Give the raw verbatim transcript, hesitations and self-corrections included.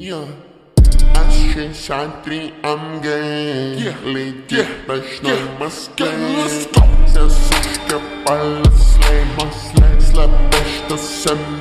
Yeah. Aşkı şantri am gay. Yeah. Lady baş normas gay. Let's go. Sen suçka pala slay. Slap baş da sem